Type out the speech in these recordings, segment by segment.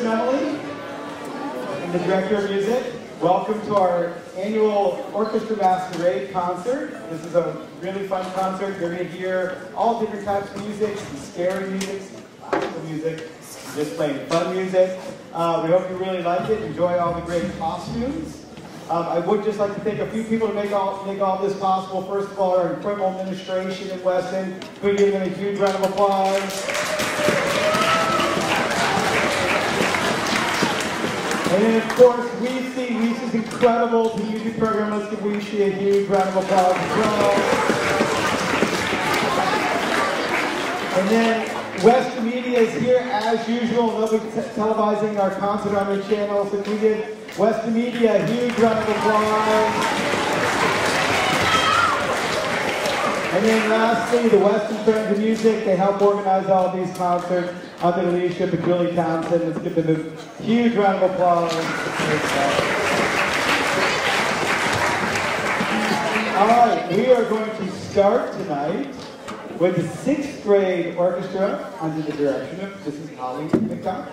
Emily. I'm the director of music. Welcome to our annual Orchestra Masquerade concert. This is a really fun concert. You're going to hear all different types of music, some scary music, some classical music, just playing fun music. We hope you really like it. Enjoy all the great costumes. I would just like to thank a few people to make all this possible. First of all, our incredible administration in Weston. Could we give them a huge round of applause? And then, of course, Weezy's incredible music program. Let's give Weezy a huge round of applause as well. And then Weston Media is here as usual. They'll be televising our concert on their channel. So if we give Weston Media a huge round of applause. And then lastly, the Weston Friends of Music. They help organize all of these concerts under the leadership of Julie Townsend. Let's give them a huge round of applause. All right, we are going to start tonight with the 6th grade orchestra under the direction of Mrs. Holly McDonald.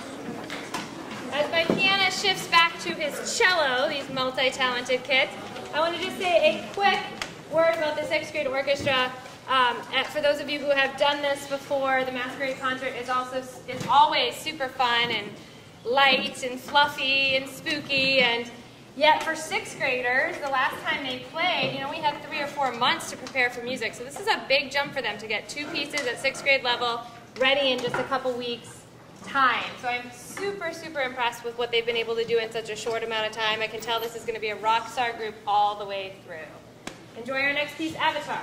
shifts back to his cello, these multi-talented kids. I want to just say a quick word about the 6th grade orchestra. For those of you who have done this before, the Masquerade concert is always super fun and light and fluffy and spooky, and yet for 6th graders, the last time they played, we had 3 or 4 months to prepare for music. So this is a big jump for them to get 2 pieces at 6th grade level ready in just a couple weeks' time. So I'm super, super impressed with what they've been able to do in such a short amount of time. I can tell this is going to be a rock star group all the way through. Enjoy our next piece, Avatar.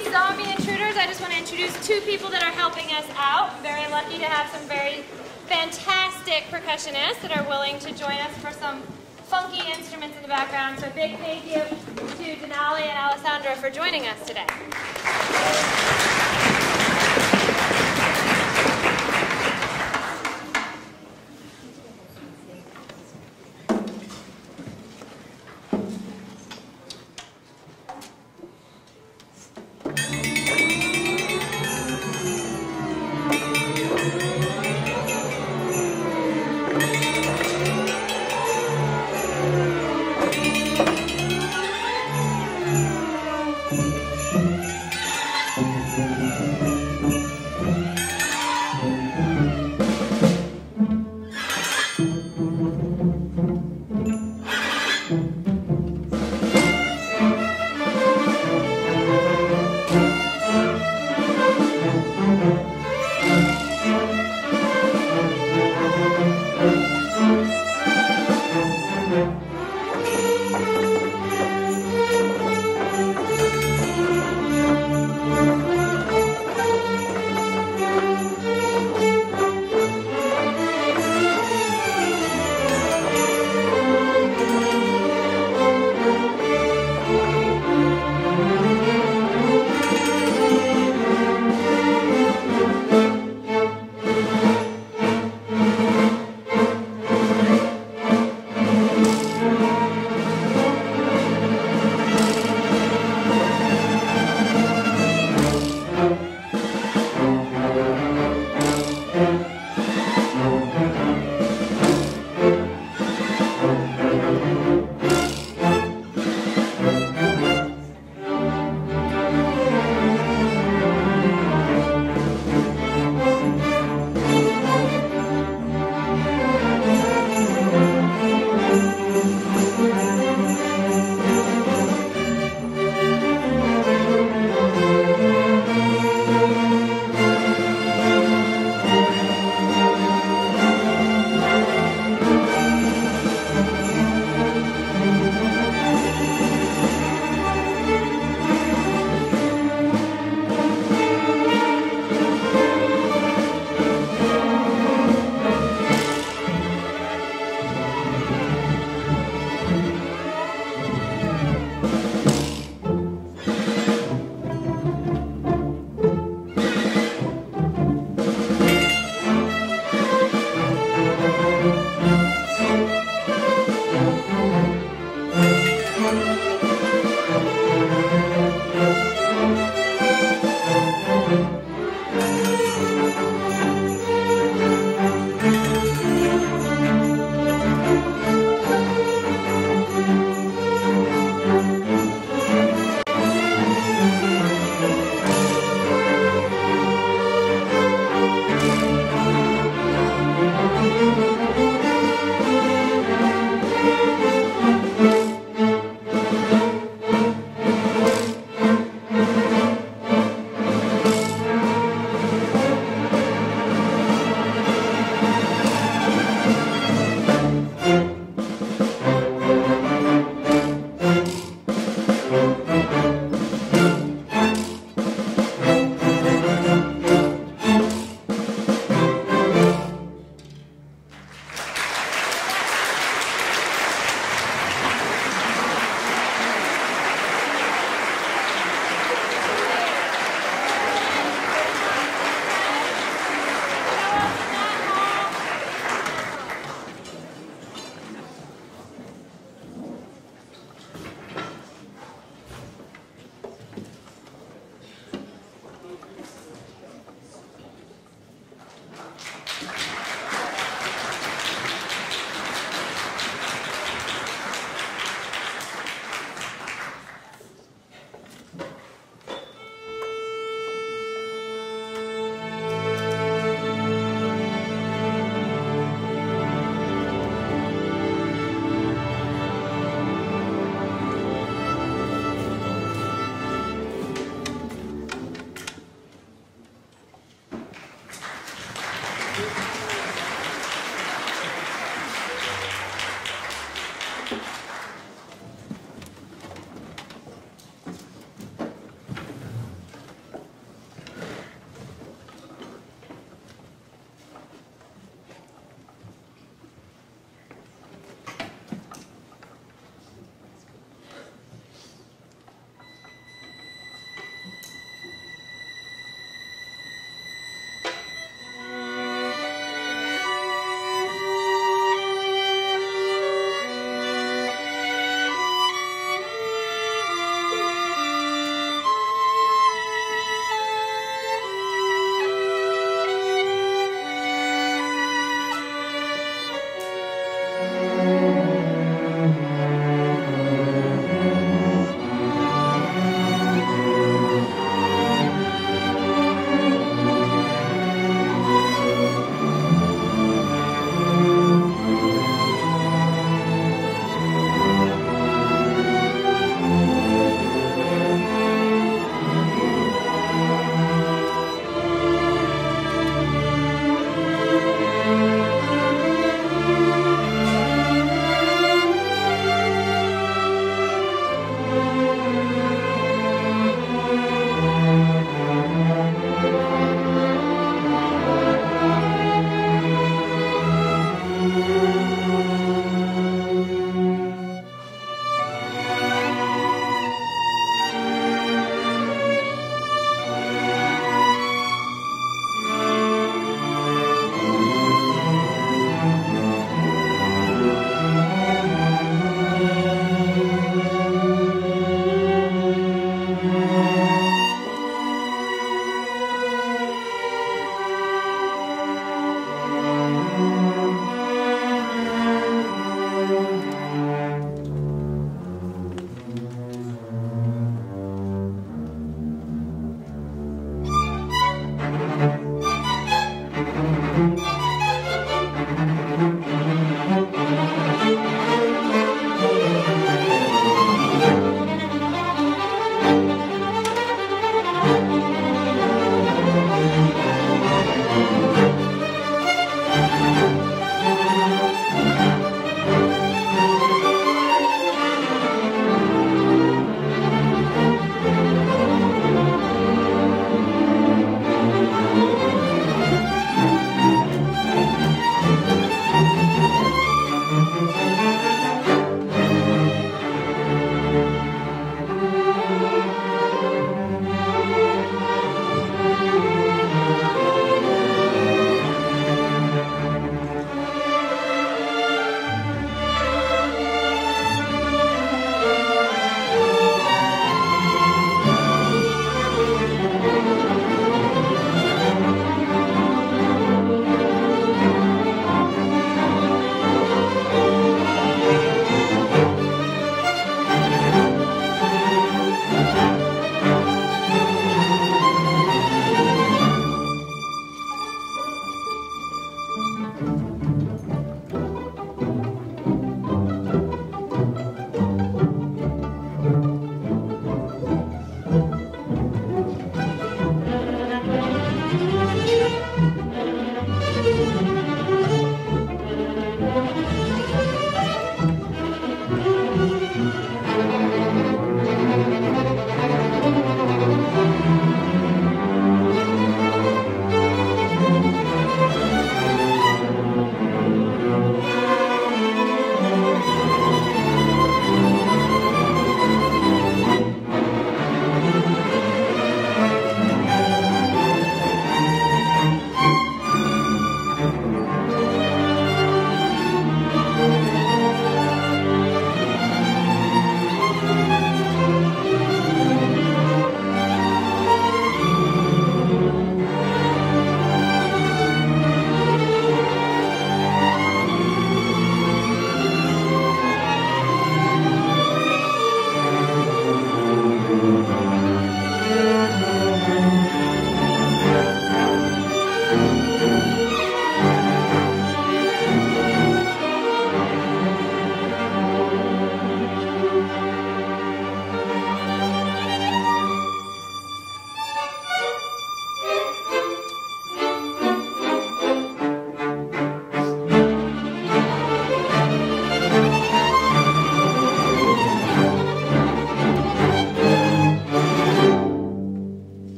these zombie intruders, I just want to introduce two people that are helping us out. I'm very lucky to have some very fantastic percussionists that are willing to join us for some funky instruments in the background. So a big thank you to Denali and Alessandra for joining us today.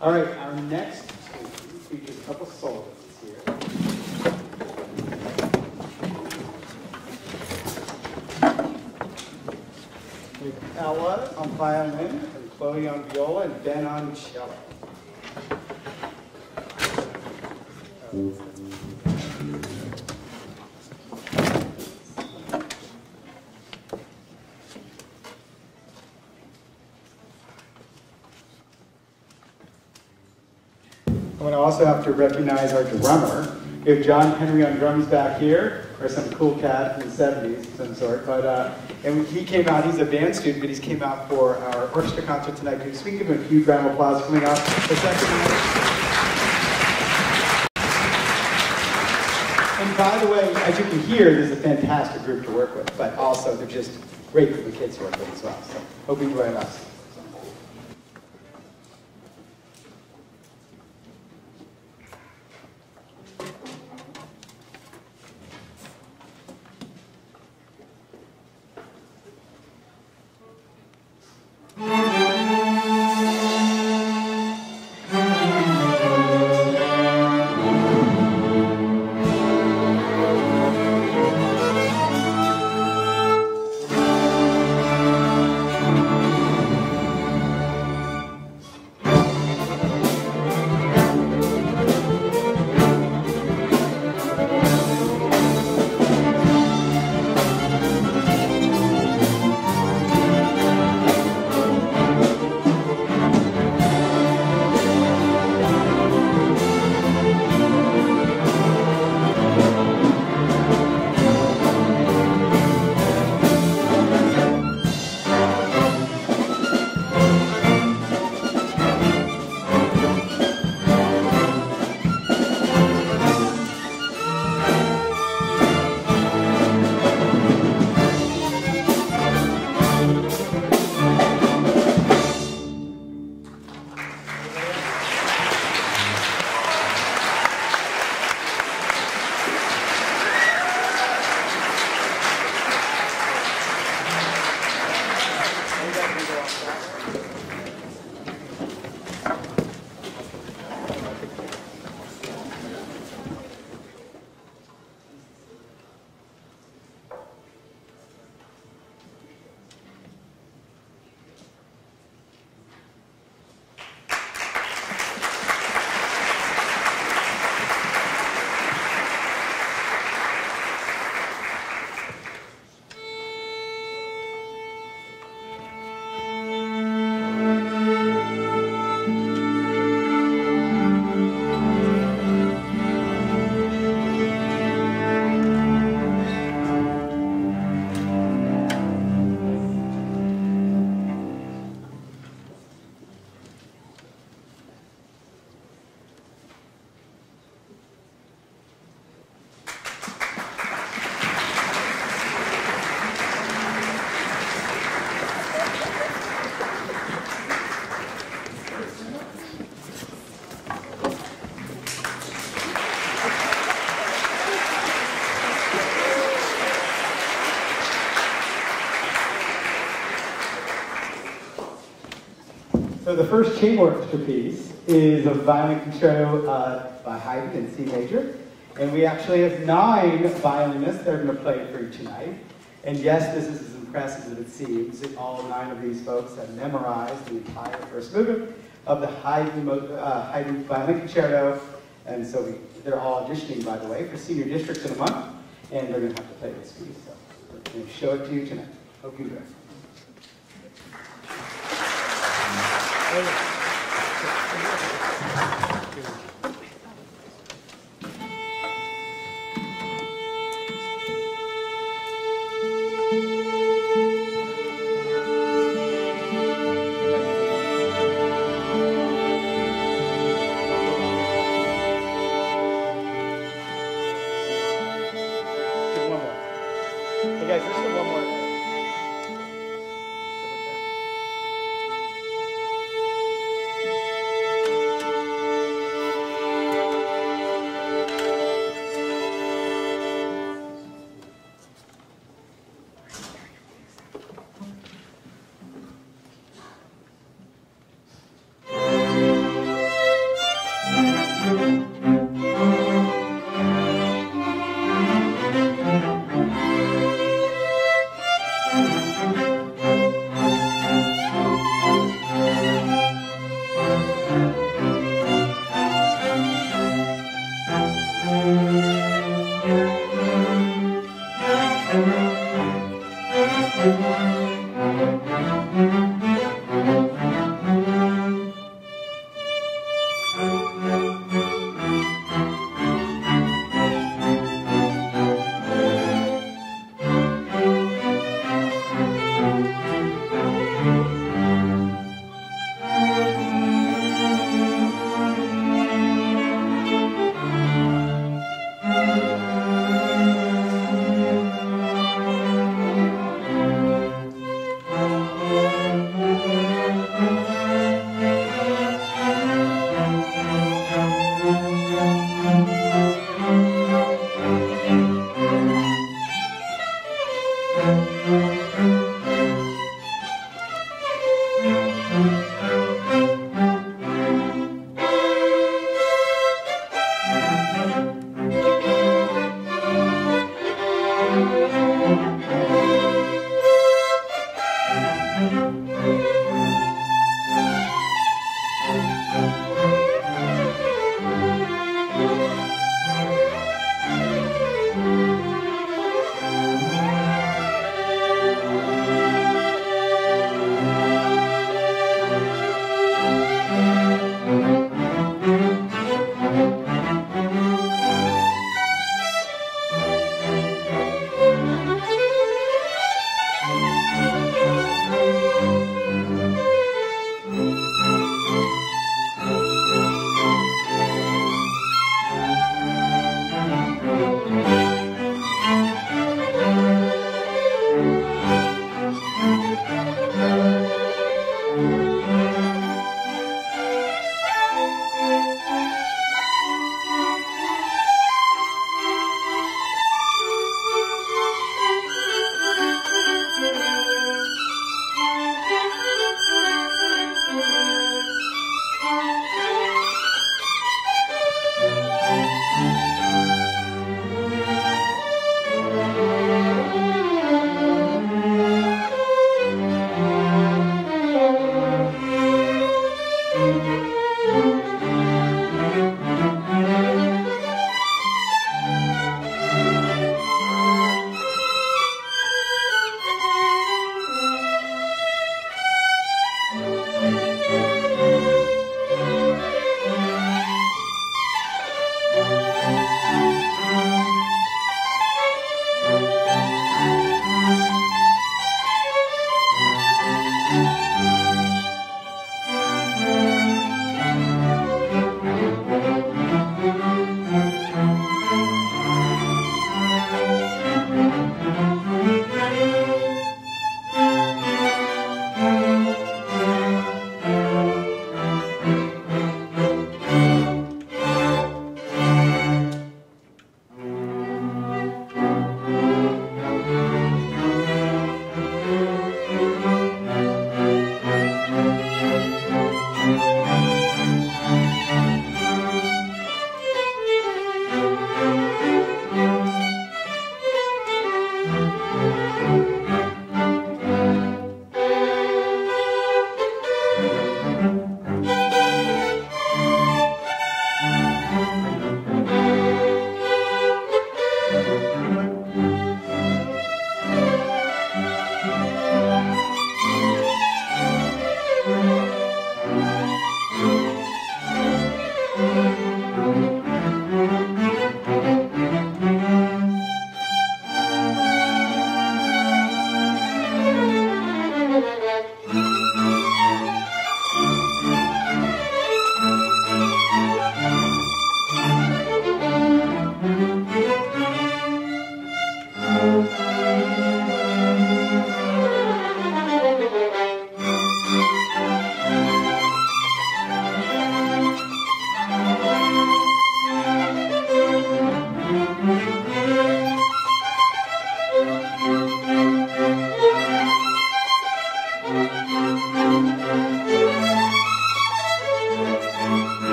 All right, our next tune features a couple soloists here. With Ella on violin, and Chloe on viola, and Ben on cello. I'm going to also have to recognize our drummer. We have John Henry on drums back here, or some cool cat from the 70s of some sort. But and he came out, he's a band student, but he came out for our orchestra concert tonight too. So we can give him a huge round of applause coming out the second night. And by the way, as you can hear, this is a fantastic group to work with, but also they're just great for the kids to work with as well. So hope you enjoy us. So the first chamber orchestra piece is a violin concerto by Haydn in C major. And we actually have 9 violinists that are going to play for you tonight. And yes, this is as impressive as it seems. All 9 of these folks have memorized the entire first movement of the Haydn violin concerto. And so they're all auditioning, by the way, for senior districts in a month. And they're going to have to play this piece. So we're going to show it to you tonight. Hope you enjoy.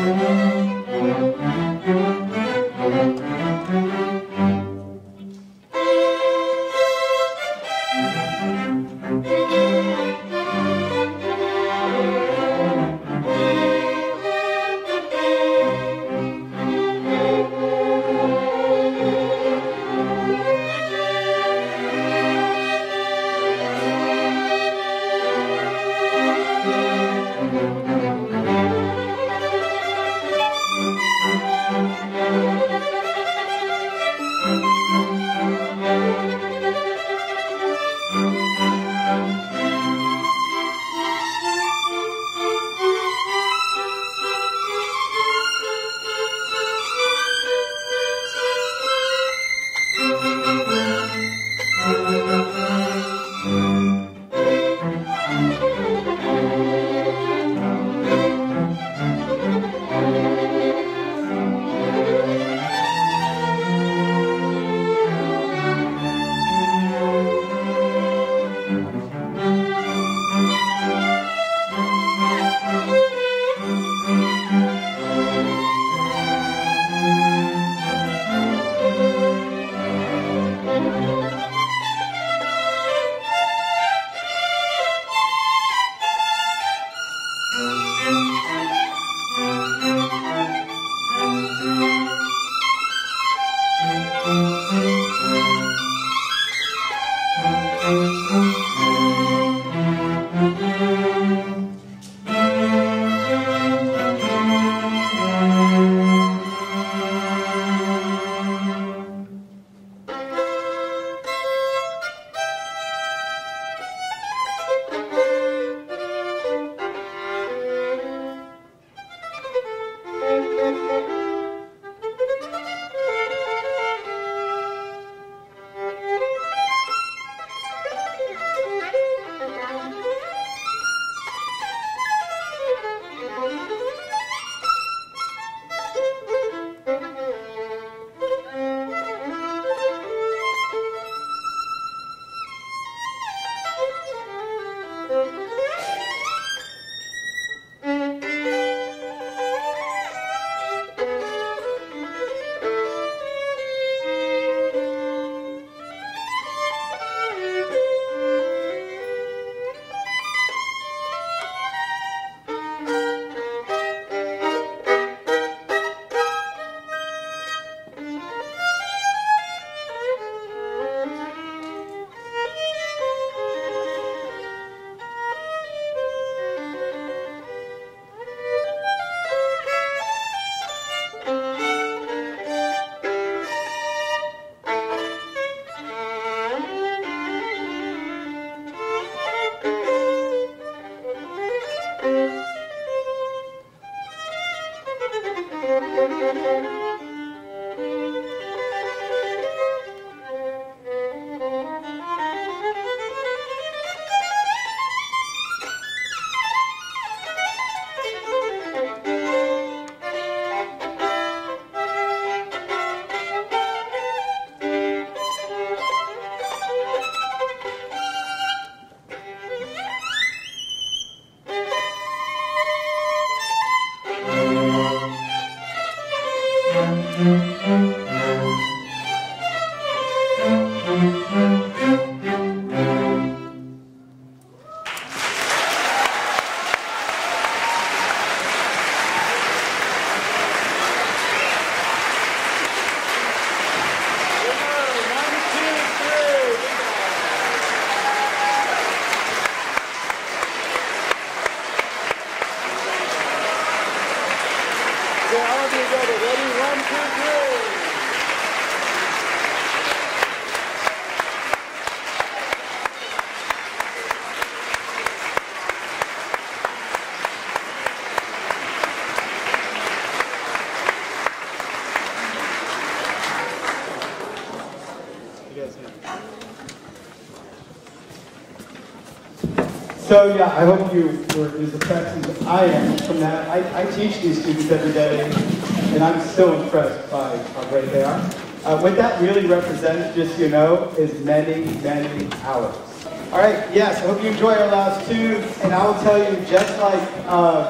So yeah, I hope you were as impressed as I am from that. I teach these students every day, and I'm still impressed by how great they are. What that really represents, just so you know, is many, many hours. All right, yes, I hope you enjoy our last tune, and I will tell you, just like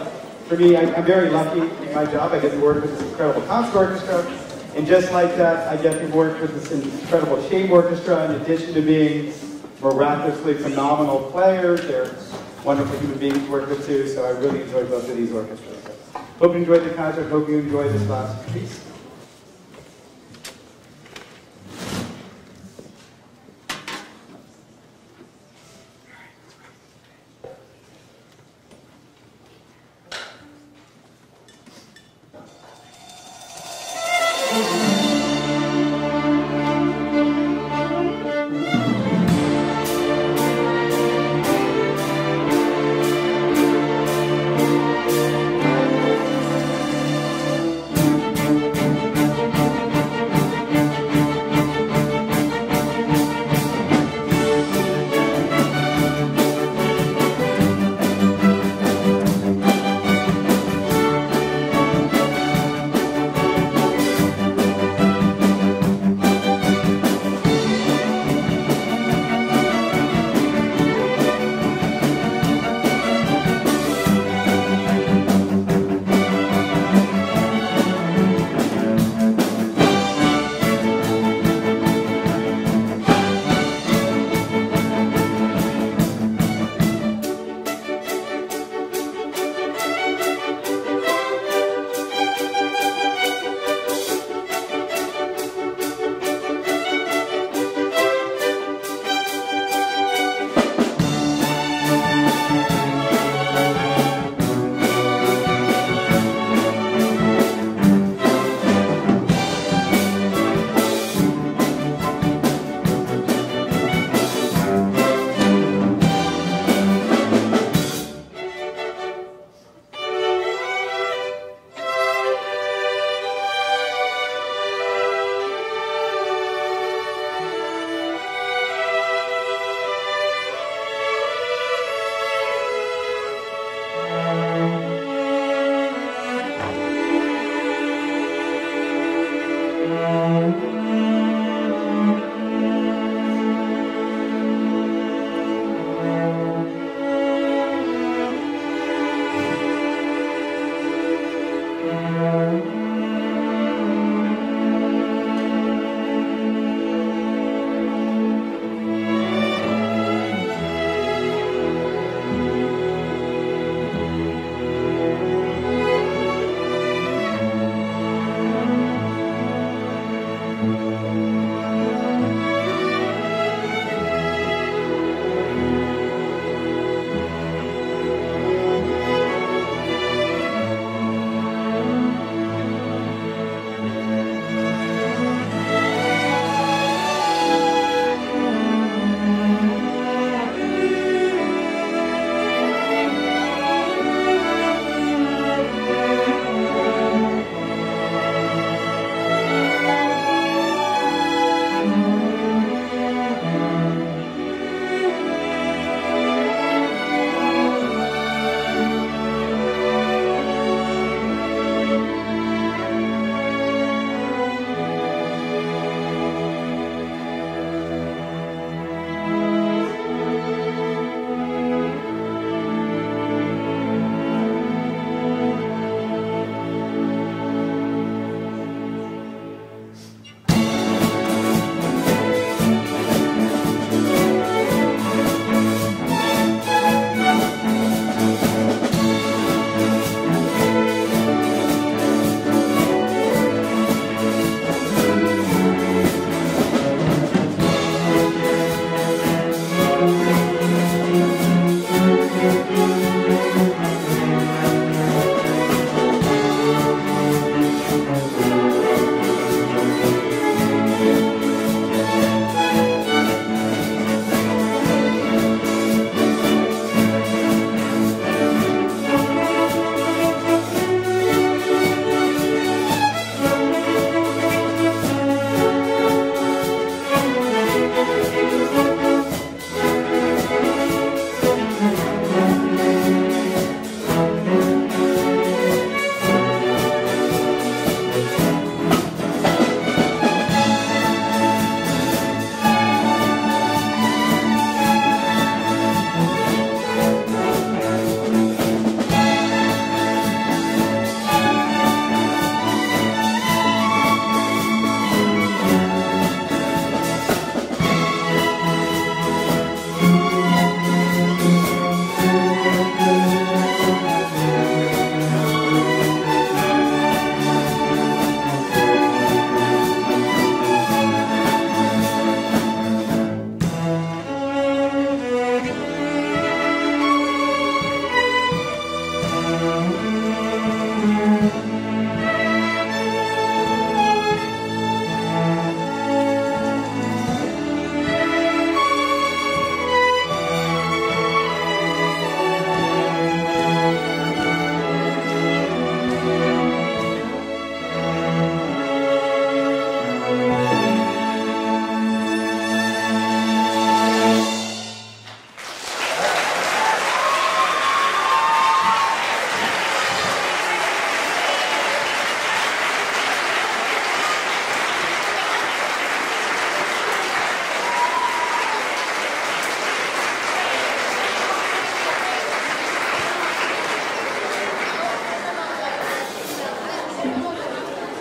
for me, I'm very lucky in my job. I get to work with this incredible concert orchestra. And just like that, I get to work with this incredible chamber orchestra in addition to being miraculously phenomenal players. They're wonderful human beings to work with too, so I really enjoy both of these orchestras. So, hope you enjoyed the concert. Hope you enjoyed this last piece.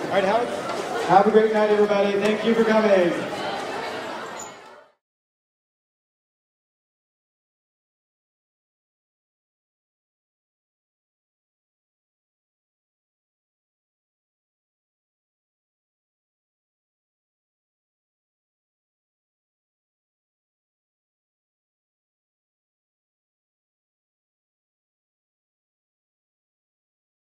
All right, have a great night, everybody. Thank you for coming.